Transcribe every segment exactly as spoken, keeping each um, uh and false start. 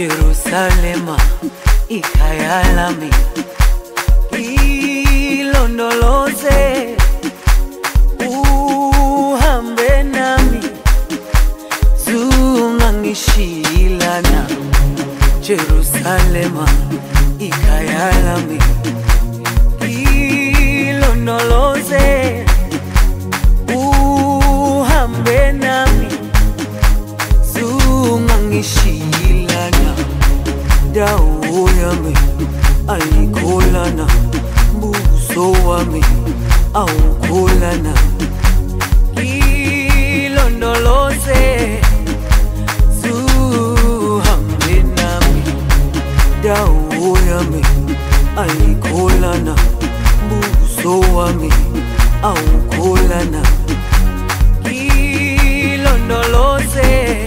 Jerusalema ikhaya lami, ilondoloze uhambe nami, zungangishilana. Jerusalema ikhaya lami, ilondoloze uhambe nami, zungangishilana. Dawo yami ayikholana, buso wami awukholana. Ilondoloze zuhambe nami, dawo yami ayikholana, buso wami awukholana. Ilondoloze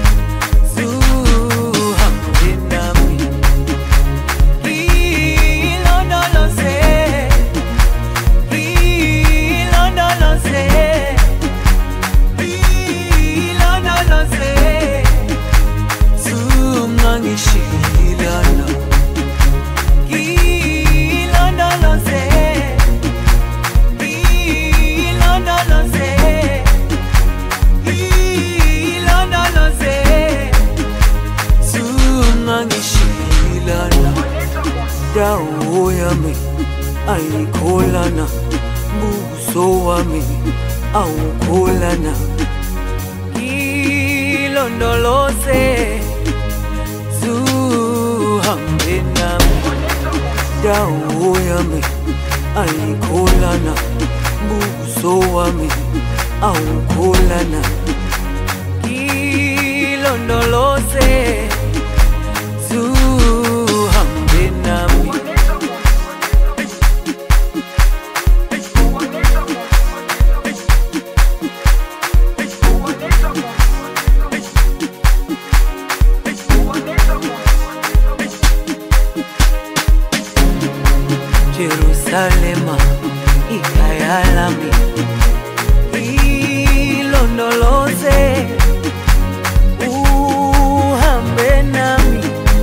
dawo yami ayikholana, buso wami awukholana. Ilondoloze zuhambe nami, dawo yami ayikholana, buso wami awukholana. Ilondoloze zuhambe nami. Jerusalema ikhaya lami, ilondoloze uhambe nami,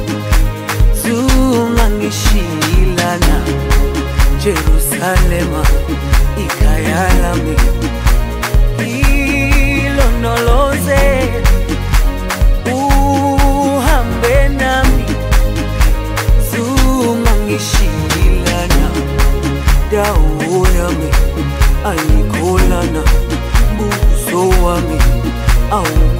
zungangishilana. Jerusalema ikhaya lami, ilondoloze uhambe nami, zungangishilana. Dawo yami ayikholana, buso wami awu